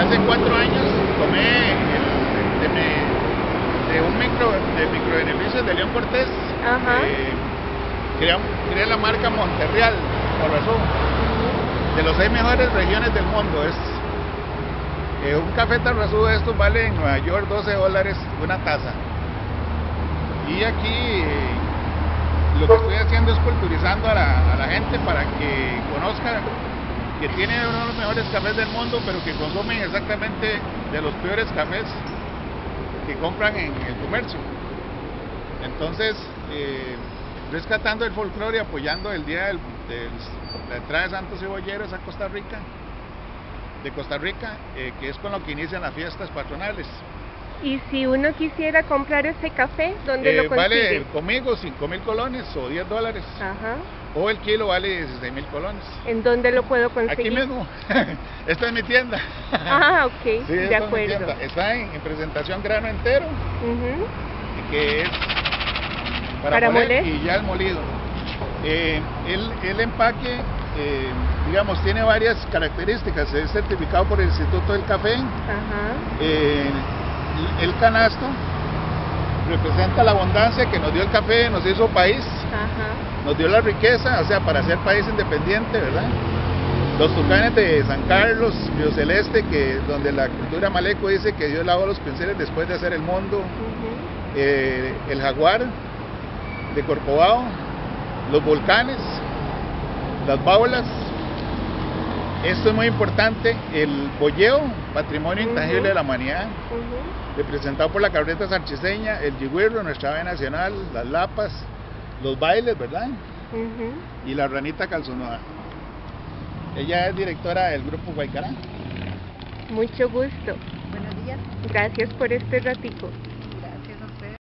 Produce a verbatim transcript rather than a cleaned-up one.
hace cuatro años tomé el, de, de, de un micro, de microbeneficios de León Cortés. Ajá. Eh, creé, creé la marca Monterreal, por razón, de los seis mejores regiones del mundo. Es eh, un café Tarrazú de estos vale en Nueva York doce dólares una taza. Y aquí eh, lo que estoy haciendo es culturizando a la, a la gente para que conozca que tiene uno de los mejores cafés del mundo, pero que consumen exactamente de los peores cafés que compran en el comercio. Entonces, eh, rescatando el folclore y apoyando el día del, del, la entrada de Santos Cebolleros a Costa Rica, de Costa Rica, eh, que es con lo que inician las fiestas patronales. Y si uno quisiera comprar ese café, ¿dónde Eh, lo consigue? vale conmigo cinco mil colones o diez dólares. Ajá. O el kilo vale dieciséis mil colones. ¿En dónde lo puedo conseguir? Aquí mismo. Esta es mi tienda. Ah, ok, sí, de acuerdo. Está en, en presentación grano entero, Uh-huh. que es para, ¿Para moler, moler? y ya el molido. Eh, el, el empaque, eh, digamos, tiene varias características. Es certificado por el Instituto del Café. Ajá. Eh, el canasto representa la abundancia que nos dio el café, nos hizo país. Ajá. Nos dio la riqueza, o sea, para ser país independiente, ¿verdad? Los tucanes de San Carlos, Río Celeste, que donde la cultura maleco dice que Dios lavó los pinceles después de hacer el mundo. Uh-huh. eh, el jaguar de Corcovado, los volcanes, las báulas. Esto es muy importante, el boyeo, patrimonio Uh-huh. intangible de la humanidad, Uh-huh. representado por la carreta sarchiseña, el yigüirro, nuestra ave nacional, las lapas, los bailes, ¿verdad? Uh-huh. Y la ranita calzonuda. Ella es directora del grupo Guaycará. Mucho gusto. Buenos días. Gracias por este ratico.